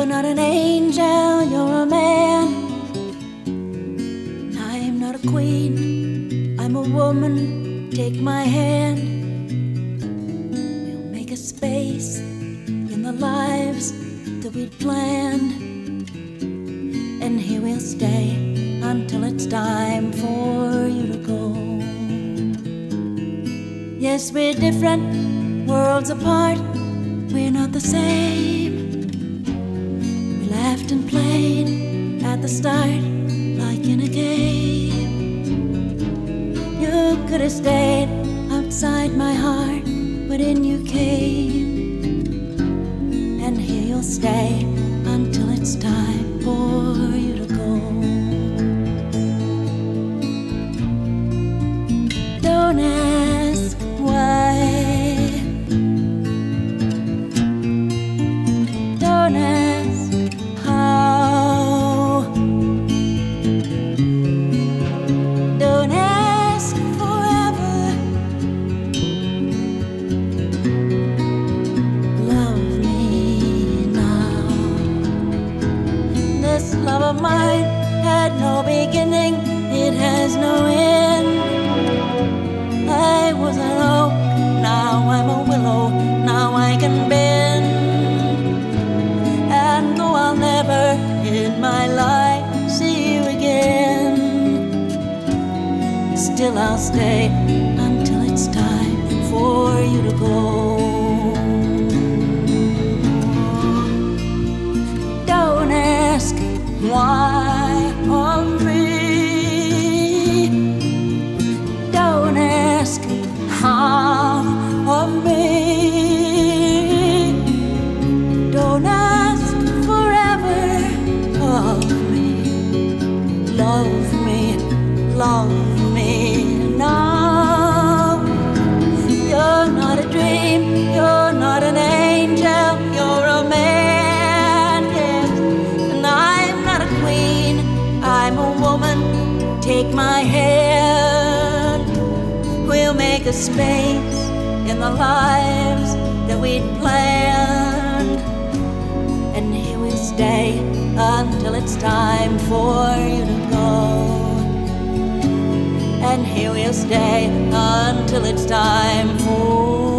not an angel, you're a man. I'm not a queen, I'm a woman. Take my hand. We'll make a space in the lives that we'd planned, and here we'll stay until it's time for you to go. Yes, we're different, worlds apart, we're not the same. We laughed and played at the start like in a game. You could have stayed outside my heart, but in you came. And here you'll stay until it's time for you to go. Don't ask why. Don't ask how. Don't ask forever. Love me now. This love of mine had no beginning, it has no end. I was an oak, now I'm a willow, now I can bend. And though I'll never in my life see you again, still I'll stay until it's time for you to go. Don't ask why of me. Don't ask how of me. Don't ask forever of me. Love me, love me now. You're not a dream, you're not an angel, you're a man, yes. And I'm not a queen, I'm a woman. Take my hand. We'll make a space in the lives that we'd planned, and here we'll stay until it's time for you to go. And here we'll stay until it's time for